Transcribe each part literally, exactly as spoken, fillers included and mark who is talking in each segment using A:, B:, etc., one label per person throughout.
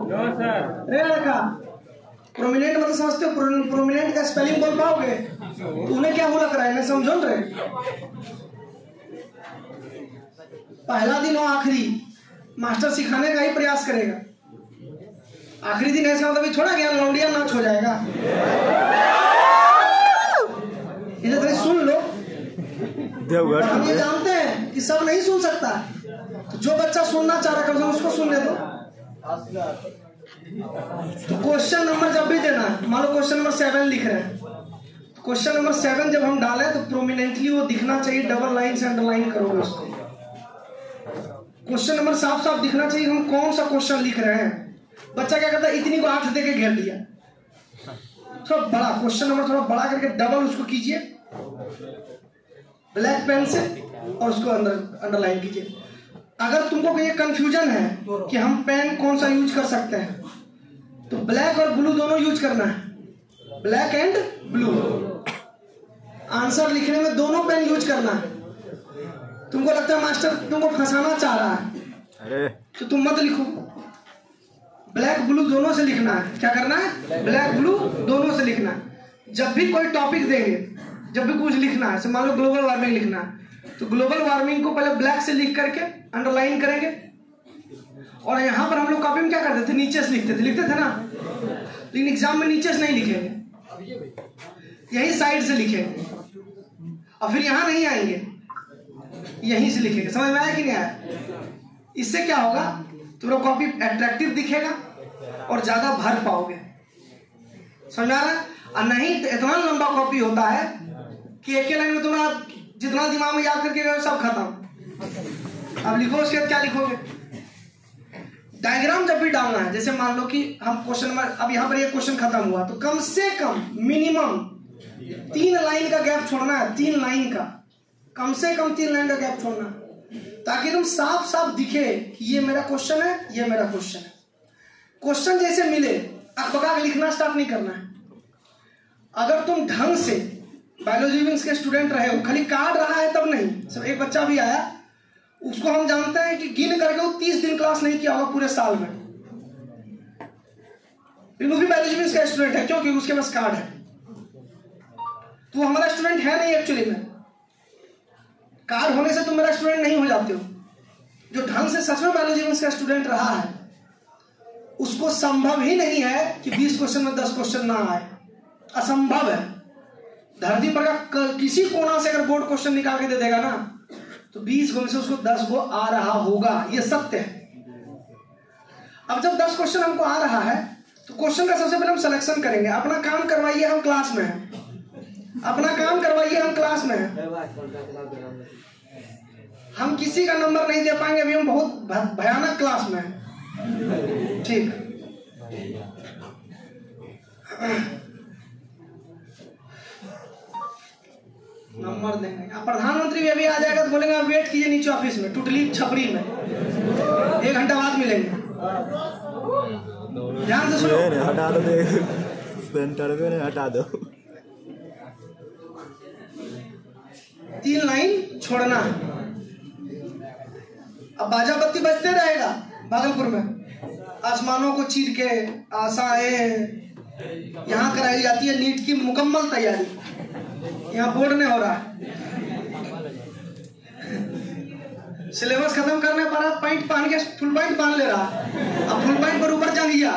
A: रे लड़का, प्रोमिनेंट मतलब समझते हो? प्रोमिनेंट का स्पेलिंग बोल पाओगे? तूने क्या हुआ लग रहा है, मैं समझो रे। पहला दिन हो आखिरी, मास्टर सिखाने का ही प्रयास करेगा। आखिरी दिन ऐसा मतलब थोड़ा ज्ञान लौंडिया नाच हो जाएगा। इधर थोड़ी सुन लो। हम ये जानते हैं कि सब नहीं सुन सकता, तो जो बच्चा सुनना चाह रहा है उसको सुनने दो। तो क्वेश्चन नंबर जब भी देना है, मान लो क्वेश्चन नंबर सेवन लिख रहे हैं, तो क्वेश्चन नंबर सेवन जब हम डालें तो प्रोमिनेंटली वो दिखना चाहिए, डबल लाइन से अंडरलाइन करोगे उसको। क्वेश्चन नंबर साफ साफ दिखना चाहिए हम कौन सा क्वेश्चन लिख रहे हैं। बच्चा क्या करता है, इतनी को आठ देके घेर दिया, थोड़ा बड़ा क्वेश्चन नंबर थोड़ा बड़ा करके डबल उसको कीजिए ब्लैक पेन से और उसको अंदर अंडरलाइन कीजिए। अगर तुमको ये कंफ्यूजन है कि हम पेन कौन सा यूज कर सकते हैं, तो ब्लैक और ब्लू दोनों यूज करना है, ब्लैक एंड ब्लू। आंसर लिखने में दोनों पेन यूज करना है। तुमको लगता है मास्टर तुमको फंसाना चाह रहा है, तो तुम मत लिखो, ब्लैक ब्लू दोनों से लिखना है। क्या करना है? ब्लैक ब्लू दोनों से लिखना है। जब भी कोई टॉपिक देंगे, जब भी कुछ लिखना है, मान लो ग्लोबल वार्मिंग लिखना है, तो ग्लोबल वार्मिंग को पहले ब्लैक से लिख करके अंडरलाइन करेंगे, और यहाँ पर हम लोग कॉपी में क्या करते थे, नीचे से लिखते थे लिखते थे ना, लेकिन एग्जाम में नीचे से नहीं लिखेंगे, यही साइड से लिखेंगे, और फिर यहाँ नहीं आएंगे, यहीं से लिखेंगे। समझ में आया कि नहीं आया? इससे क्या होगा, तुम्हारा कॉपी अट्रैक्टिव दिखेगा और ज्यादा भर पाओगे। समझ आ रहा है? और नहीं तो इतना लंबा कॉपी होता है कि एक ही लाइन में तुम्हारा जितना दिमाग में याद करके गए सब खत्म। अब लिखो उसके बाद क्या लिखोगे? डायग्राम जब भी डालना है, जैसे मान लो कि हम क्वेश्चन नंबर, अब यहाँ पर ये क्वेश्चन खत्म हुआ, तो कम से कम मिनिमम तीन लाइन का गैप छोड़ना है, तीन लाइन का, कम से कम तीन लाइन का गैप छोड़ना, ताकि तुम साफ साफ दिखे कि ये मेरा क्वेश्चन है, ये मेरा क्वेश्चन है। क्वेश्चन जैसे मिले अकबका के लिखना स्टार्ट नहीं करना है। अगर तुम ढंग से बायोलॉजी विंग्स के स्टूडेंट रहे हो, खाली काट रहा है तब नहीं, सब एक बच्चा भी आया, उसको हम जानते हैं कि गिन करके वो तीस दिन क्लास नहीं किया होगा पूरे साल में, लेकिन वो भी बायोलॉजी विंग्स का स्टूडेंट है, क्योंकि उसके पास कार्ड है। तो वो हमारा स्टूडेंट है नहीं एक्चुअली में, कार्ड होने से तुम मेरा स्टूडेंट नहीं हो जाते हो। जो ढंग से सच में बायोलॉजी विंग्स का स्टूडेंट रहा है, उसको संभव ही नहीं है कि बीस क्वेश्चन में दस क्वेश्चन ना आए, असंभव है। धरती पर का किसी कोना से अगर बोर्ड क्वेश्चन निकाल के दे देगा ना, तो बीस गो में से उसको दस गो आ रहा होगा, ये सत्य है। अब जब दस क्वेश्चन हमको आ रहा है, तो क्वेश्चन का सबसे पहले हम सिलेक्शन करेंगे। अपना काम करवाइए, हम क्लास में हैं, अपना काम करवाइए, हम क्लास में हैं। हम किसी का नंबर नहीं दे पाएंगे, अभी हम बहुत भयानक क्लास में हैं, ठीक। नंबर देंगे। अब प्रधानमंत्री भी अभी आ जाएगा तो बोलेंगे आप वेट कीजिए नीचे ऑफिस में, टुटली छपरी में, एक घंटा बाद मिलेंगे। ध्यान से सुनो, हटा दो सेंटर पे, हटा दो। तीन लाइन छोड़ना। अब बाजा बत्ती बजते रहेगा भागलपुर में, आसमानों को चीर के आशाएं यहाँ कराई जाती है, नीट की मुकम्मल तैयारी यहाँ बोर्ड में हो रहा है। सिलेबस खत्म करने पर पैंट पहन के फुल पैंट पहन ले रहा, अब फुल पैंट पर ऊपर जंगिया।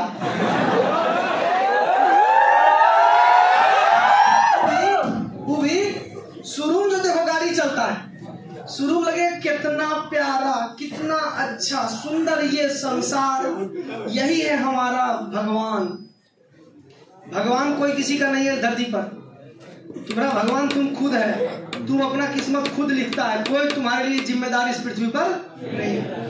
A: वो भी शुरू में जो देखो गाड़ी चलता है, शुरू लगे कितना प्यारा, कितना अच्छा सुंदर ये संसार, यही है हमारा भगवान। भगवान कोई किसी का नहीं है धरती पर, तुम्हारा भगवान तुम खुद है। तुम अपना किस्मत खुद लिखता है, कोई तुम्हारे लिए जिम्मेदार इस पृथ्वी पर नहीं है।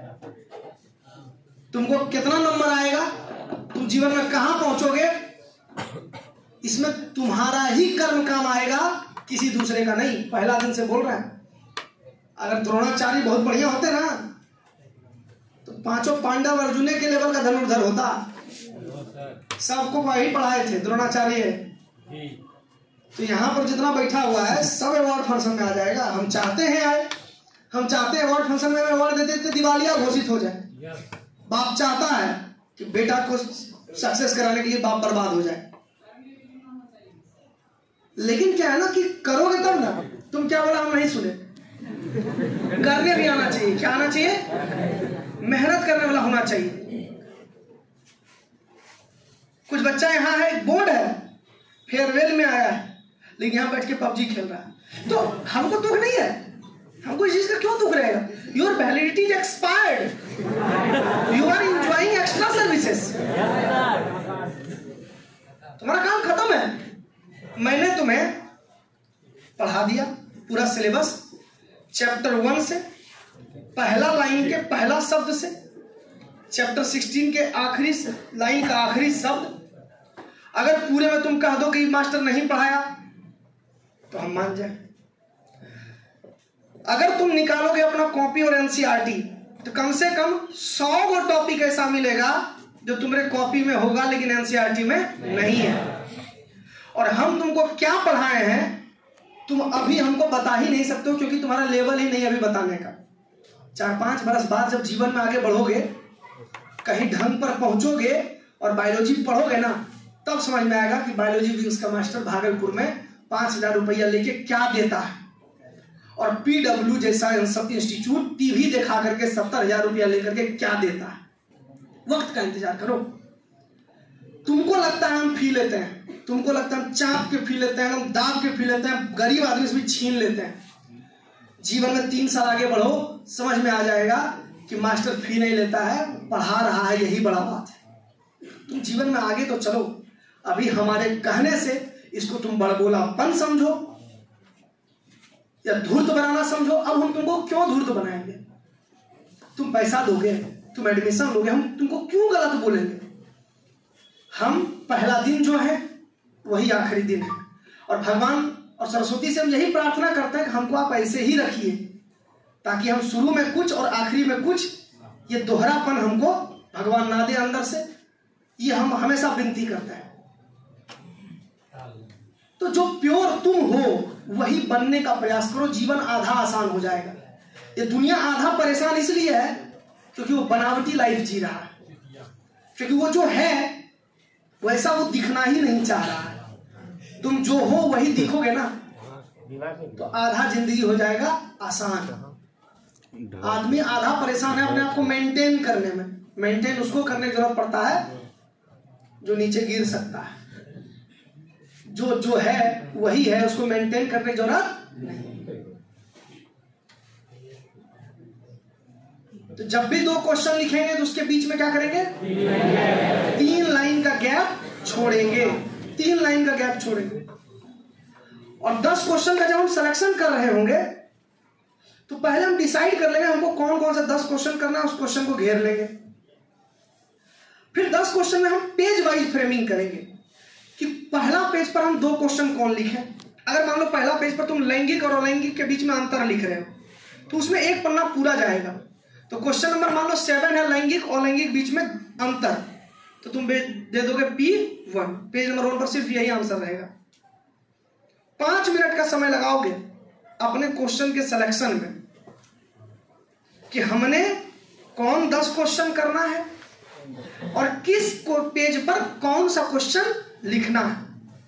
A: तुमको कितना नंबर आएगा, तुम जीवन में कहां पहुंचोगे, इसमें तुम्हारा ही कर्म काम आएगा, किसी दूसरे का नहीं। पहला दिन से बोल रहा है, अगर द्रोणाचार्य बहुत बढ़िया होते ना, तो पांचों पांडव अर्जुने के लेवल का धनुर्धर होता। सबको वही पढ़ाए थे द्रोणाचार्य। तो यहाँ पर जितना बैठा हुआ है सब अवार्ड फंक्शन में आ जाएगा। हम चाहते हैं आए, हम चाहते हैं अवार्ड फंक्शन में अवार्ड देते देते दिवालिया घोषित हो जाए। बाप चाहता है कि बेटा को सक्सेस कराने के लिए बाप बर्बाद हो जाए। लेकिन क्या है ना कि करोगे तब ना। तुम क्या बोला, हम नहीं सुने। करने भी आना चाहिए। क्या आना चाहिए? मेहनत करने वाला होना चाहिए। कुछ बच्चा यहाँ है, एक बोर्ड है, फेयरवेल में आया है, लेकिन यहाँ बैठ के पबजी खेल रहा है। तो हमको दुख नहीं है, हमको इस चीज का क्यों दुख रहेगा? Your validity is expired, you are enjoying extra services. तुम्हारा काम खत्म है। मैंने तुम्हें पढ़ा दिया पूरा सिलेबस, चैप्टर वन से पहला लाइन के पहला शब्द से चैप्टर सिक्सटीन के आखिरी लाइन का आखिरी शब्द। अगर पूरे में तुम कह दो कि मास्टर नहीं पढ़ाया तो हम मान जाए। अगर तुम निकालोगे अपना कॉपी और एनसीईआरटी तो कम से कम सौ गो टॉपिक ऐसा मिलेगा जो तुम्हारे कॉपी में होगा लेकिन एनसीईआरटी में नहीं है। और हम तुमको क्या पढ़ाए हैं तुम अभी हमको बता ही नहीं सकते हो, क्योंकि तुम्हारा लेवल ही नहीं अभी बताने का। चार पांच बरस बाद जब जीवन में आगे बढ़ोगे, कहीं ढंग पर पहुंचोगे और बायोलॉजी पढ़ोगे ना, तब समझ में आएगा कि बायोलॉजी विंग्स का मास्टर भागलपुर में पांच हजार रुपया लेके क्या देता है, और पीडब्ल्यू जैसा इंस्टीट्यूट टीवी दिखा करके सत्तर हजार रुपया लेकर के क्या देता है। वक्त का इंतजार करो। तुमको लगता है हम फी लेते हैं, तुमको लगता है हम चाप के फी लेते हैं, हम दाब के फी लेते हैं, गरीब आदमी से भी छीन लेते हैं। जीवन में तीन साल आगे बढ़ो, समझ में आ जाएगा कि मास्टर फी नहीं लेता है, पढ़ा रहा है, यही बड़ा बात है। तुम जीवन में आगे तो चलो। अभी हमारे कहने से इसको तुम बड़बोलापन समझो या धूर्त बनाना समझो। अब हम तुमको क्यों धूर्त बनाएंगे? तुम पैसा दोगे, तुम एडमिशन लोगे, हम तुमको क्यों गलत बोलेंगे? हम पहला दिन जो है वही आखिरी दिन है, और भगवान और सरस्वती से हम यही प्रार्थना करते हैं कि हमको आप ऐसे ही रखिए, ताकि हम शुरू में कुछ और आखिरी में कुछ, ये दोहरापन हमको भगवान ना दे अंदर से। ये हम हमेशा विनती करते हैं। तो जो प्योर तुम हो वही बनने का प्रयास करो, जीवन आधा आसान हो जाएगा। ये दुनिया आधा परेशान इसलिए है क्योंकि वो बनावटी लाइफ जी रहा है, क्योंकि वो जो है वैसा वो दिखना ही नहीं चाह रहा है। तुम जो हो वही दिखोगे ना, तो आधा जिंदगी हो जाएगा आसान। आदमी आधा परेशान है अपने आप को मेंटेन करने में। मेंटेन उसको करने की जरूरत पड़ता है जो नीचे गिर सकता है। जो जो है वही है, उसको मेंटेन करने की जरूरत नहीं। तो जब भी दो क्वेश्चन लिखेंगे तो उसके बीच में क्या करेंगे? तीन लाइन का गैप छोड़ेंगे। तीन लाइन का गैप छोड़ेंगे। और दस क्वेश्चन का जब हम सिलेक्शन कर रहे होंगे तो पहले हम डिसाइड कर लेंगे हमको कौन कौन सा दस क्वेश्चन करना है, उस क्वेश्चन को घेर लेंगे। फिर दस क्वेश्चन में हम पेज वाइज फ्रेमिंग करेंगे कि पहला पेज पर हम दो क्वेश्चन कौन लिखें। अगर मान लो पहला पेज पर तुम लैंगिक और अलैंगिक के बीच में अंतर लिख रहे हो तो उसमें एक पन्ना पूरा जाएगा। तो क्वेश्चन नंबर मान लो सेवन है, लैंगिक और अलैंगिक बीच में अंतर, तो तुम दे दोगे P one. Page number one पर सिर्फ यही आंसर रहेगा। पांच मिनट का समय लगाओगे अपने क्वेश्चन के सिलेक्शन में कि हमने कौन दस क्वेश्चन करना है और किस पेज पर कौन सा क्वेश्चन लिखना है।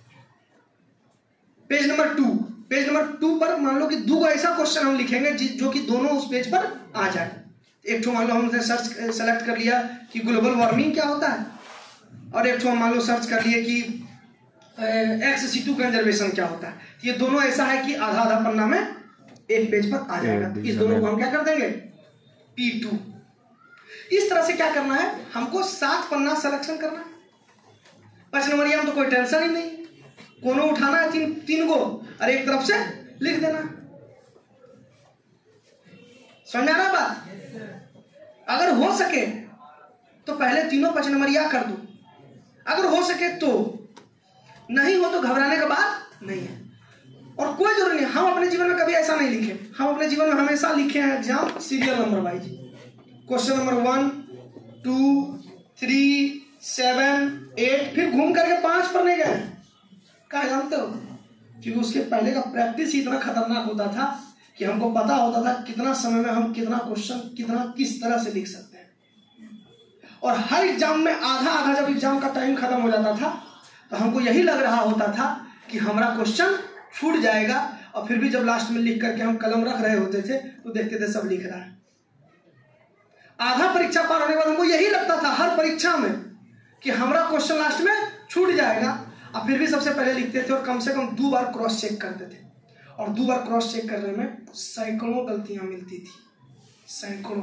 A: Page number two page number two पर मान लो कि दो ऐसा क्वेश्चन हम लिखेंगे जो कि दोनों उस पेज पर आ जाए। एक तो मान लो हमने सर्च सेलेक्ट कर लिया कि ग्लोबल वार्मिंग क्या होता है, और एक तो मान लो सर्च कर लिए कि एक्स सी टू कंजर्वेशन क्या होता है। ये दोनों ऐसा है कि आधा आधा पन्ना में एक पेज पर आ जाएगा। तो इस दोनों को हम क्या कर देंगे? P two. इस तरह से क्या करना है, हमको सात पन्ना सिलेक्शन करना है। पांच नंबर में तो कोई टेंशन ही नहीं, कोनो उठाना है तीन तीन को और एक तरफ से लिख देना। समझ में आ रहा बात? अगर हो सके तो पहले तीनों पांच नंबरिया कर दो, अगर हो सके तो। नहीं हो तो घबराने का बात नहीं है। और कोई जरूरी नहीं, हम अपने जीवन में कभी ऐसा नहीं लिखे। हम अपने जीवन में हमेशा लिखे हैं exam serial number wise. Question number one, two, three, seven, eight, फिर घूम करके पांच पर नहीं गए। क्या जानते हो? क्योंकि उसके पहले का प्रैक्टिस ही इतना खतरनाक होता था कि हमको पता होता था कितना समय में हम कितना क्वेश्चन कितना किस तरह से लिख सकते हैं। और हर एग्जाम में आधा आधा जब एग्जाम का टाइम खत्म हो जाता था तो हमको यही लग रहा होता था कि हमारा क्वेश्चन छूट जाएगा, और फिर भी जब लास्ट में लिख करके हम कलम रख रहे होते थे तो देखते थे सब लिख रहा है। आधा परीक्षा पार होने के बाद हमको यही लगता था हर परीक्षा में कि हमारा क्वेश्चन लास्ट में छूट जाएगा, और फिर भी सबसे पहले लिखते थे और कम से कम दो बार क्रॉस चेक करते थे, और दो बार क्रॉस चेक करने में सैकड़ों गलतियां मिलती थी, सैकड़ों।